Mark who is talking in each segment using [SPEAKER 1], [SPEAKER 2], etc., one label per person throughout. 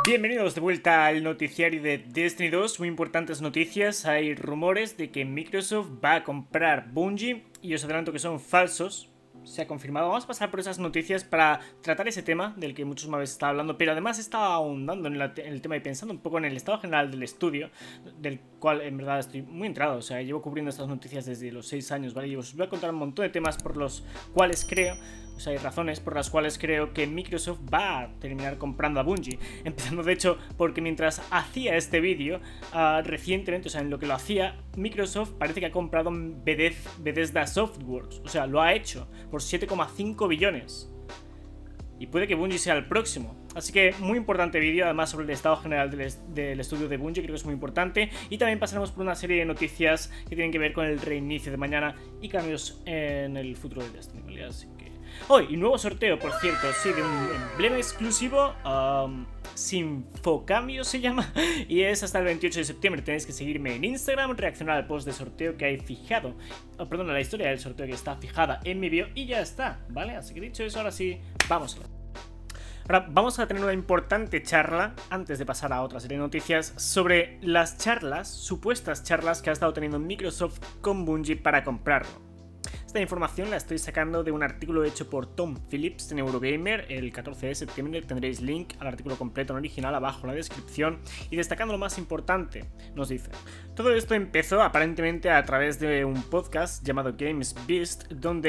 [SPEAKER 1] Bienvenidos de vuelta al noticiario de Destiny 2, muy importantes noticias. Hay rumores de que Microsoft va a comprar Bungie y os adelanto que son falsos. Se ha confirmado. Vamos a pasar por esas noticias para tratar ese tema del que muchos me habéis estado hablando, pero además estaba ahondando en el tema y pensando un poco en el estado general del estudio, del cual en verdad estoy muy entrado. O sea, llevo cubriendo estas noticias desde los 6 años, ¿vale? Y os voy a contar un montón de temas por los cuales creo, o sea, hay razones por las cuales creo que Microsoft va a terminar comprando a Bungie. Empezando de hecho porque mientras hacía este vídeo, recientemente, o sea, en lo que lo hacía, Microsoft parece que ha comprado Bethesda Softworks. O sea, lo ha hecho por 7,5 billones. Y puede que Bungie sea el próximo. Así que muy importante vídeo, además sobre el estado general del estudio de Bungie, creo que es muy importante. Y también pasaremos por una serie de noticias que tienen que ver con el reinicio de mañana y cambios en el futuro de Destiny, ¿vale? Así que... hoy, y nuevo sorteo, por cierto, sí, de un emblema exclusivo, Sinfocambio se llama, y es hasta el 28 de septiembre. Tenéis que seguirme en Instagram, reaccionar al post de sorteo que hay fijado, perdón, a la historia del sorteo que está fijada en mi bio, y ya está, ¿vale? Así que dicho eso, ahora sí, vamos a ver. Ahora vamos a tener una importante charla, antes de pasar a otra serie de noticias, sobre las charlas, supuestas charlas que ha estado teniendo Microsoft con Bungie para comprarlo. Esta información la estoy sacando de un artículo hecho por Tom Phillips en Eurogamer el 14 de septiembre. Tendréis link al artículo completo en original abajo en la descripción. Y destacando lo más importante, nos dice: todo esto empezó aparentemente a través de un podcast llamado Games Beast, donde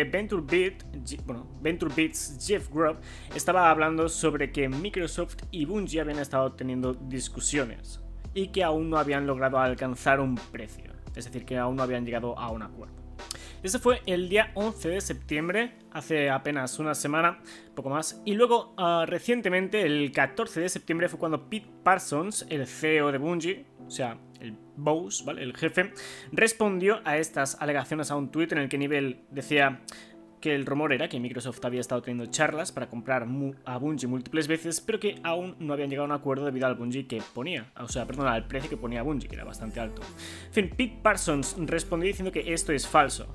[SPEAKER 1] VentureBeat's Jeff Grubb estaba hablando sobre que Microsoft y Bungie habían estado teniendo discusiones y que aún no habían logrado alcanzar un precio, es decir, que aún no habían llegado a un acuerdo. Ese fue el día 11 de septiembre, hace apenas una semana, poco más. Y luego, recientemente, el 14 de septiembre, fue cuando Pete Parsons, el CEO de Bungie, o sea, el boss, ¿vale?, el jefe, respondió a estas alegaciones a un tuit en el que Nivel decía que el rumor era que Microsoft había estado teniendo charlas para comprar a Bungie múltiples veces, pero que aún no habían llegado a un acuerdo debido al Bungie que ponía, o sea, perdón, al precio que ponía Bungie, que era bastante alto. En fin, Pete Parsons respondió diciendo que esto es falso.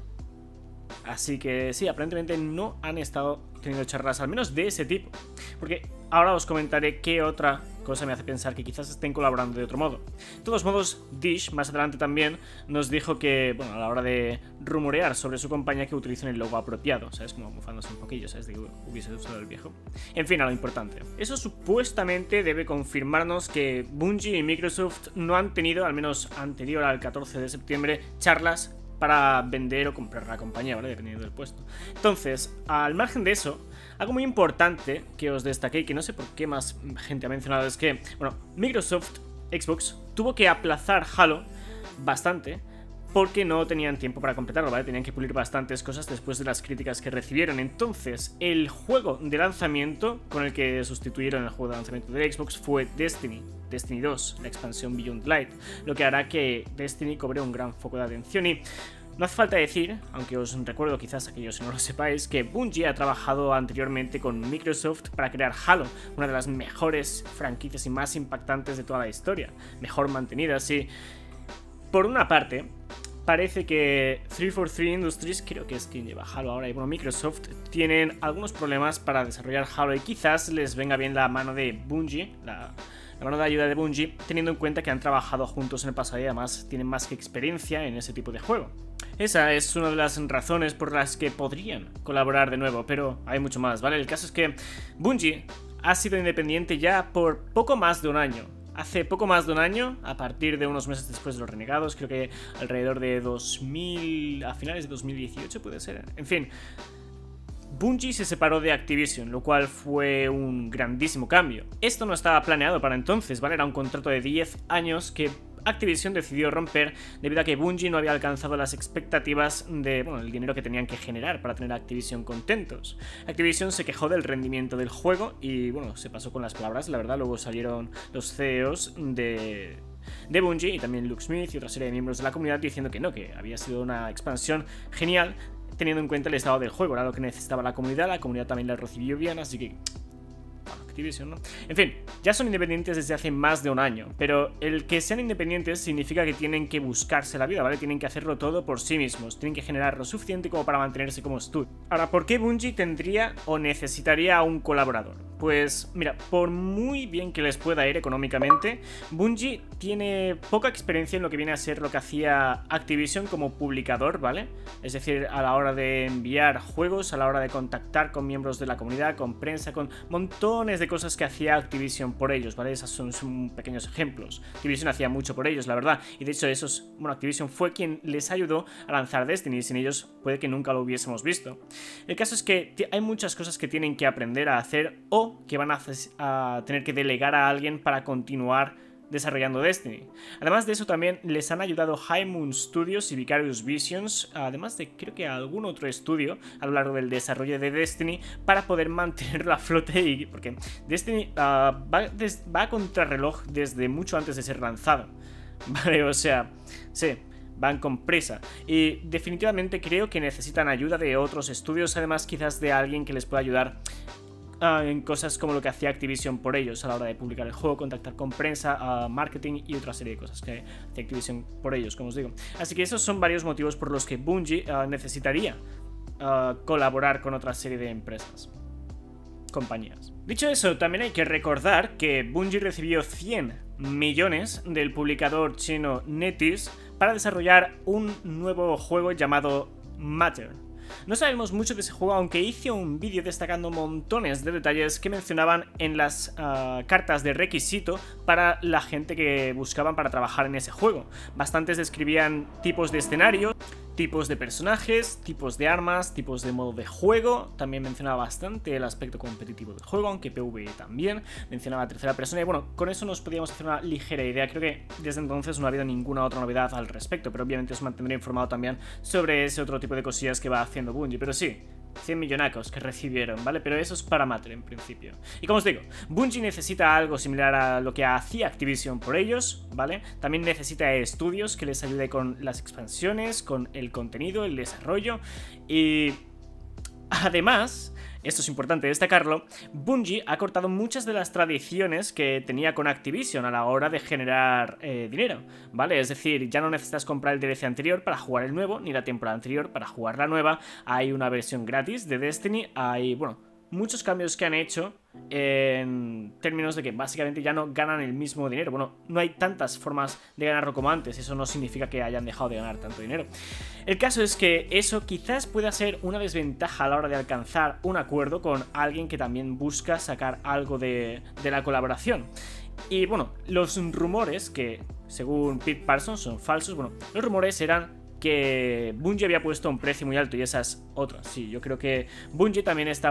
[SPEAKER 1] Así que sí, aparentemente no han estado teniendo charlas, al menos de ese tipo. Porque ahora os comentaré qué otra cosa me hace pensar que quizás estén colaborando de otro modo. De todos modos, Dish más adelante también nos dijo que, bueno, a la hora de rumorear sobre su compañía, que utilicen el logo apropiado, ¿sabes? Como mofándose un poquillo, ¿sabes? De que hubiese usado el viejo. En fin, a lo importante. Eso supuestamente debe confirmarnos que Bungie y Microsoft no han tenido, al menos anterior al 14 de septiembre, charlas para vender o comprar la compañía, ¿vale? Dependiendo del puesto. Entonces, al margen de eso, algo muy importante que os destaqué y que no sé por qué más gente ha mencionado es que, bueno, Microsoft, Xbox, tuvo que aplazar Halo bastante porque no tenían tiempo para completarlo, ¿vale? Tenían que pulir bastantes cosas después de las críticas que recibieron. Entonces, el juego de lanzamiento con el que sustituyeron el juego de lanzamiento de Xbox fue Destiny 2, la expansión Beyond Light, lo que hará que Destiny cobre un gran foco de atención. Y no hace falta decir, aunque os recuerdo quizás aquellos que no lo sepáis, que Bungie ha trabajado anteriormente con Microsoft para crear Halo, una de las mejores franquicias y más impactantes de toda la historia, mejor mantenidas. Y por una parte, parece que 343 Industries, creo que es quien lleva Halo ahora, y bueno, Microsoft, tienen algunos problemas para desarrollar Halo y quizás les venga bien la mano de Bungie, la mano de ayuda de Bungie, teniendo en cuenta que han trabajado juntos en el pasado y además tienen más que experiencia en ese tipo de juego. Esa es una de las razones por las que podrían colaborar de nuevo, pero hay mucho más, ¿vale? El caso es que Bungie ha sido independiente ya por poco más de un año. Hace poco más de un año, a partir de unos meses después de los Renegados, creo que alrededor de 2000, a finales de 2018 puede ser, en fin, Bungie se separó de Activision, lo cual fue un grandísimo cambio. Esto no estaba planeado para entonces, ¿vale? Era un contrato de 10 años que Activision decidió romper debido a que Bungie no había alcanzado las expectativas de, bueno, el dinero que tenían que generar para tener a Activision contentos. Activision se quejó del rendimiento del juego y, bueno, se pasó con las palabras, la verdad. Luego salieron los CEOs de Bungie y también Luke Smith y otra serie de miembros de la comunidad diciendo que no, que había sido una expansión genial teniendo en cuenta el estado del juego. Era lo que necesitaba la comunidad también la recibió bien, así que... Activision, ¿no? En fin, ya son independientes desde hace más de un año, pero el que sean independientes significa que tienen que buscarse la vida, ¿vale? Tienen que hacerlo todo por sí mismos, tienen que generar lo suficiente como para mantenerse como estudio. Ahora, ¿por qué Bungie tendría o necesitaría a un colaborador? Pues mira, por muy bien que les pueda ir económicamente, Bungie tiene poca experiencia en lo que viene a ser lo que hacía Activision como publicador, ¿vale? Es decir, a la hora de enviar juegos, a la hora de contactar con miembros de la comunidad, con prensa, con montones de cosas que hacía Activision por ellos, ¿vale? Esos son pequeños ejemplos. Activision hacía mucho por ellos, la verdad, y de hecho Activision fue quien les ayudó a lanzar Destiny, y sin ellos puede que nunca lo hubiésemos visto. El caso es que hay muchas cosas que tienen que aprender a hacer o que van a tener que delegar a alguien para continuar desarrollando Destiny. Además de eso también les han ayudado High Moon Studios y Vicarious Visions, además de creo que algún otro estudio a lo largo del desarrollo de Destiny, para poder mantenerlo a flote, porque Destiny va a contrarreloj desde mucho antes de ser lanzado, ¿vale? O sea, sí, van con prisa y definitivamente creo que necesitan ayuda de otros estudios, además quizás de alguien que les pueda ayudar en cosas como lo que hacía Activision por ellos a la hora de publicar el juego, contactar con prensa, marketing y otra serie de cosas que hacía Activision por ellos, como os digo. Así que esos son varios motivos por los que Bungie necesitaría colaborar con otra serie de empresas, compañías. Dicho eso, también hay que recordar que Bungie recibió 100 millones del publicador chino NetEase para desarrollar un nuevo juego llamado Matter. No sabemos mucho de ese juego, aunque hice un vídeo destacando montones de detalles que mencionaban en las cartas de requisito para la gente que buscaban para trabajar en ese juego. Bastantes describían tipos de escenarios, tipos de personajes, tipos de armas, tipos de modo de juego. También mencionaba bastante el aspecto competitivo del juego, aunque PvE también. Mencionaba tercera persona y bueno, con eso nos podíamos hacer una ligera idea. Creo que desde entonces no ha habido ninguna otra novedad al respecto, pero obviamente os mantendré informado también sobre ese otro tipo de cosillas que va haciendo Bungie. Pero sí, 100 millonacos que recibieron, ¿vale? Pero eso es para Matter en principio. Y como os digo, Bungie necesita algo similar a lo que hacía Activision por ellos, ¿vale? También necesita estudios que les ayude con las expansiones, con el contenido, el desarrollo. Y además, esto es importante destacarlo, Bungie ha cortado muchas de las tradiciones que tenía con Activision a la hora de generar dinero, ¿vale? Es decir, ya no necesitas comprar el DLC anterior para jugar el nuevo, ni la temporada anterior para jugar la nueva. Hay una versión gratis de Destiny, hay, bueno, muchos cambios que han hecho en términos de que básicamente ya no ganan el mismo dinero. Bueno, no hay tantas formas de ganarlo como antes, eso no significa que hayan dejado de ganar tanto dinero. El caso es que eso quizás pueda ser una desventaja a la hora de alcanzar un acuerdo con alguien que también busca sacar algo de la colaboración. Y bueno, los rumores que según Pete Parsons son falsos, bueno, los rumores eran que Bungie había puesto un precio muy alto y esa es otra. Sí, yo creo que Bungie también está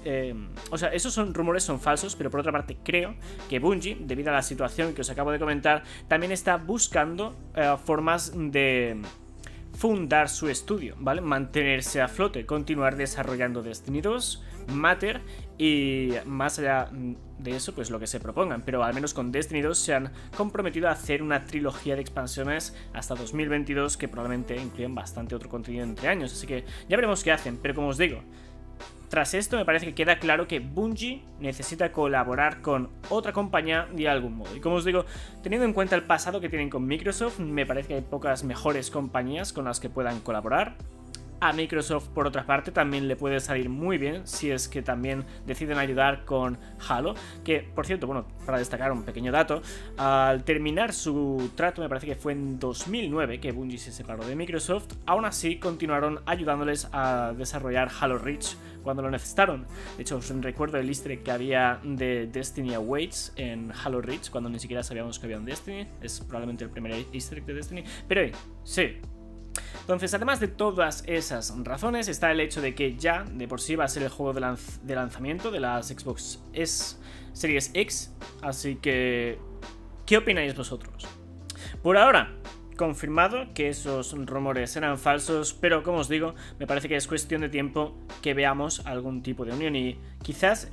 [SPEAKER 1] o sea, esos rumores son falsos, pero por otra parte creo que Bungie, debido a la situación que os acabo de comentar, también está buscando formas de fundar su estudio, ¿vale? Mantenerse a flote, continuar desarrollando Destiny 2, Matter y más allá de eso, pues lo que se propongan. Pero al menos con Destiny 2 se han comprometido a hacer una trilogía de expansiones hasta 2022 que probablemente incluyen bastante otro contenido entre años. Así que ya veremos qué hacen, pero como os digo, tras esto me parece que queda claro que Bungie necesita colaborar con otra compañía de algún modo. Y como os digo, teniendo en cuenta el pasado que tienen con Microsoft, me parece que hay pocas mejores compañías con las que puedan colaborar. A Microsoft, por otra parte, también le puede salir muy bien si es que también deciden ayudar con Halo, que, por cierto, bueno, para destacar un pequeño dato, al terminar su trato, me parece que fue en 2009 que Bungie se separó de Microsoft, aún así continuaron ayudándoles a desarrollar Halo Reach cuando lo necesitaron. De hecho, os recuerdo el easter egg que había de Destiny Awaits en Halo Reach, cuando ni siquiera sabíamos que había un Destiny. Es probablemente el primer easter egg de Destiny, pero sí. Entonces, además de todas esas razones, está el hecho de que ya de por sí va a ser el juego de lanzamiento de las Xbox Series X. Así que, ¿qué opináis vosotros? Por ahora, confirmado que esos rumores eran falsos, pero como os digo, me parece que es cuestión de tiempo que veamos algún tipo de unión y quizás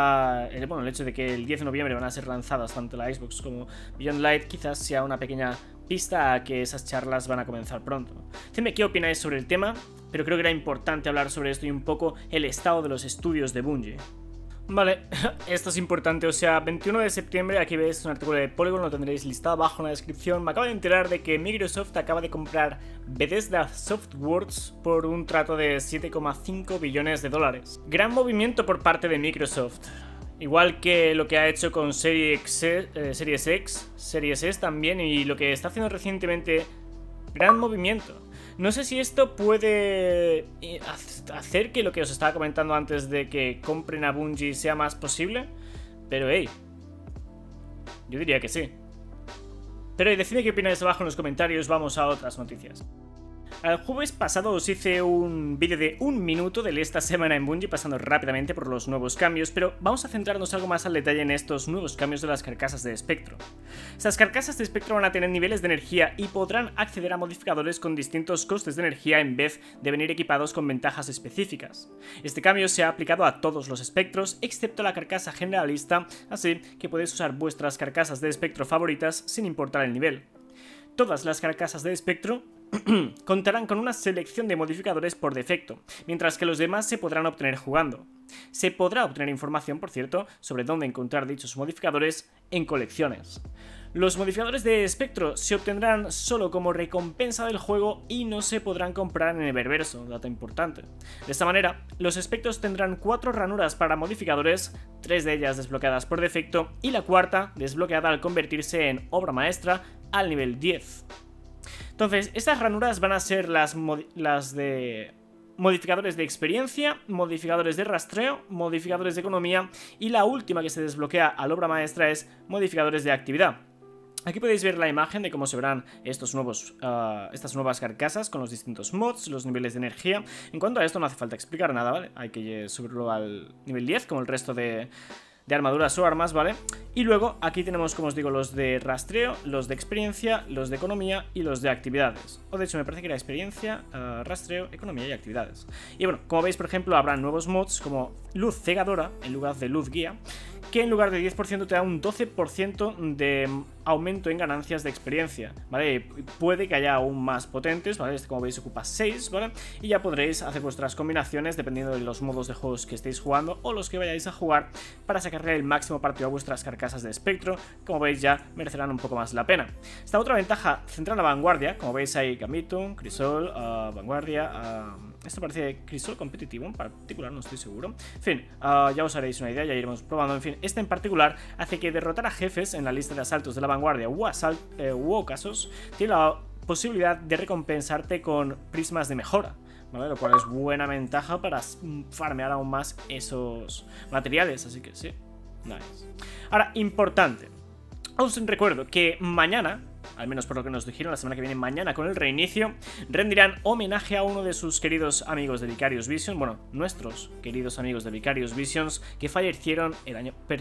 [SPEAKER 1] el hecho de que el 10 de noviembre van a ser lanzadas tanto la Xbox como Beyond Light quizás sea una pequeña pista a que esas charlas van a comenzar pronto. Decidme qué opináis sobre el tema, pero creo que era importante hablar sobre esto y un poco el estado de los estudios de Bungie. Vale, esto es importante, o sea, 21 de septiembre, aquí veis un artículo de Polygon, lo tendréis listado abajo en la descripción. Me acabo de enterar de que Microsoft acaba de comprar Bethesda Softworks por un trato de 7,5 billones de dólares. Gran movimiento por parte de Microsoft. Igual que lo que ha hecho con Series X, Series S también, y lo que está haciendo recientemente, gran movimiento. No sé si esto puede hacer que lo que os estaba comentando antes de que compren a Bungie sea más posible, pero hey, yo diría que sí. Pero decidme qué opináis abajo en los comentarios, vamos a otras noticias. El jueves pasado os hice un vídeo de 1 minuto de esta semana en Bungie, pasando rápidamente por los nuevos cambios, pero vamos a centrarnos algo más al detalle en estos nuevos cambios de las carcasas de espectro. Estas carcasas de espectro van a tener niveles de energía y podrán acceder a modificadores con distintos costes de energía en vez de venir equipados con ventajas específicas. Este cambio se ha aplicado a todos los espectros, excepto la carcasa generalista, así que podéis usar vuestras carcasas de espectro favoritas sin importar el nivel. Todas las carcasas de espectro contarán con una selección de modificadores por defecto, mientras que los demás se podrán obtener jugando. Se podrá obtener información, por cierto, sobre dónde encontrar dichos modificadores en colecciones. Los modificadores de espectro se obtendrán solo como recompensa del juego y no se podrán comprar en Eververso, dato importante. De esta manera, los espectros tendrán 4 ranuras para modificadores, 3 de ellas desbloqueadas por defecto y la cuarta desbloqueada al convertirse en obra maestra al nivel 10. Entonces, estas ranuras van a ser las de modificadores de experiencia, modificadores de rastreo, modificadores de economía y la última que se desbloquea al obra maestra es modificadores de actividad. Aquí podéis ver la imagen de cómo se verán estas nuevas carcasas con los distintos mods, los niveles de energía. En cuanto a esto no hace falta explicar nada, ¿vale? Hay que subirlo al nivel 10 como el resto de armaduras o armas, ¿vale? Y luego aquí tenemos, como os digo, los de rastreo, los de experiencia, los de economía y los de actividades. O de hecho me parece que era experiencia, rastreo, economía y actividades. Y bueno, como veis, por ejemplo, habrá nuevos mods como luz cegadora en lugar de luz guía, que en lugar de 10% te da un 12% de aumento en ganancias de experiencia, ¿vale? Puede que haya aún más potentes, ¿vale? Este, como veis, ocupa 6, ¿vale? Y ya podréis hacer vuestras combinaciones dependiendo de los modos de juegos que estéis jugando o los que vayáis a jugar para sacarle el máximo partido a vuestras carcasas de espectro. Como veis, ya merecerán un poco más la pena. Esta otra ventaja centra en la vanguardia, como veis hay Gambito, Crisol, vanguardia, esto parece Crisol competitivo en particular, no estoy seguro. En fin, ya os haréis una idea, ya iremos probando. En fin, este en particular hace que derrotar a jefes en la lista de asaltos de la vanguardia u ocasos tiene la posibilidad de recompensarte con prismas de mejora, ¿vale? Lo cual es buena ventaja para farmear aún más esos materiales, así que sí, nice. Ahora, importante, os recuerdo que mañana, al menos por lo que nos dijeron, la semana que viene, mañana con el reinicio, rendirán homenaje a uno de sus queridos amigos de Vicarious Visions, bueno, nuestros queridos amigos de Vicarious Visions, que falleció el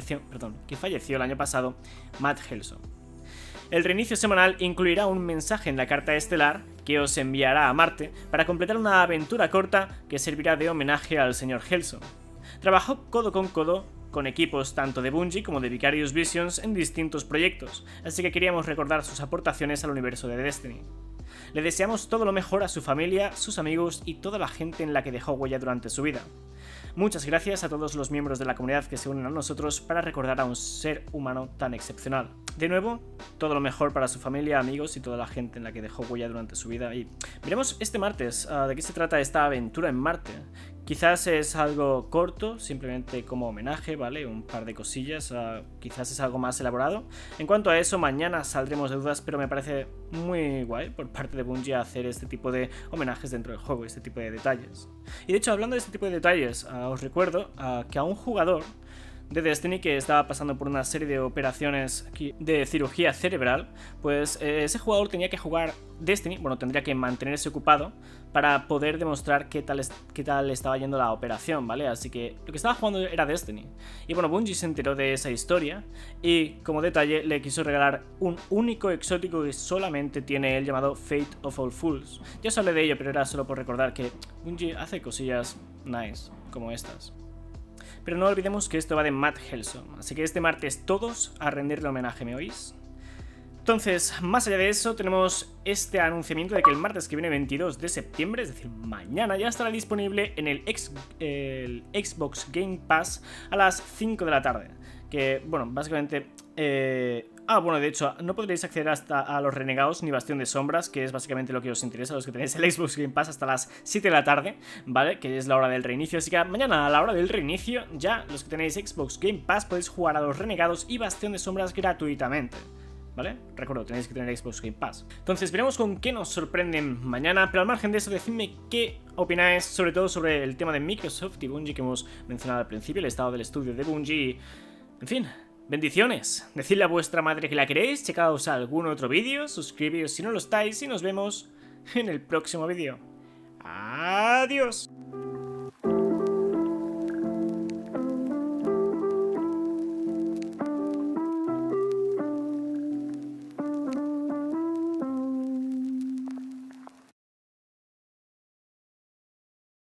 [SPEAKER 1] año pasado, Matt Helson. El reinicio semanal incluirá un mensaje en la carta estelar que os enviará a Marte para completar una aventura corta que servirá de homenaje al señor Helson. Trabajó codo con codo con equipos tanto de Bungie como de Vicarious Visions en distintos proyectos, así que queríamos recordar sus aportaciones al universo de Destiny. Le deseamos todo lo mejor a su familia, sus amigos y toda la gente en la que dejó huella durante su vida. Muchas gracias a todos los miembros de la comunidad que se unen a nosotros para recordar a un ser humano tan excepcional. De nuevo, todo lo mejor para su familia, amigos y toda la gente en la que dejó huella durante su vida. Y veremos este martes de qué se trata esta aventura en Marte. Quizás es algo corto, simplemente como homenaje, ¿vale? Un par de cosillas, quizás es algo más elaborado. En cuanto a eso, mañana saldremos de dudas, pero me parece muy guay por parte de Bungie hacer este tipo de homenajes dentro del juego, este tipo de detalles. Y de hecho, hablando de este tipo de detalles, os recuerdo que a un jugador de Destiny que estaba pasando por una serie de operaciones de cirugía cerebral, pues ese jugador tenía que jugar Destiny, bueno, tendría que mantenerse ocupado para poder demostrar qué tal estaba yendo la operación, ¿vale? Así que lo que estaba jugando era Destiny. Y bueno, Bungie se enteró de esa historia y como detalle le quiso regalar un único exótico que solamente tiene él llamado Fate of All Fools. Ya os hablé de ello, pero era solo por recordar que Bungie hace cosillas nice como estas. Pero no olvidemos que esto va de Matt Helson, así que este martes todos a rendirle homenaje, ¿me oís? Entonces, más allá de eso, tenemos este anunciamiento de que el martes que viene, 22 de septiembre, es decir, mañana, ya estará disponible en el Xbox Game Pass a las 5 de la tarde. Que, bueno, básicamente Bueno, de hecho, no podréis acceder hasta a los Renegados ni Bastión de Sombras, que es básicamente lo que os interesa, los que tenéis el Xbox Game Pass hasta las 7 de la tarde, ¿vale? Que es la hora del reinicio, así que mañana a la hora del reinicio, ya los que tenéis Xbox Game Pass podéis jugar a los Renegados y Bastión de Sombras gratuitamente, ¿vale? Recuerdo, tenéis que tener Xbox Game Pass. Entonces veremos con qué nos sorprenden mañana, pero al margen de eso, decidme qué opináis, sobre todo sobre el tema de Microsoft y Bungie que hemos mencionado al principio, el estado del estudio de Bungie, en fin. Bendiciones, decidle a vuestra madre que la queréis, checaos algún otro vídeo, suscribíos si no lo estáis y nos vemos en el próximo vídeo. Adiós.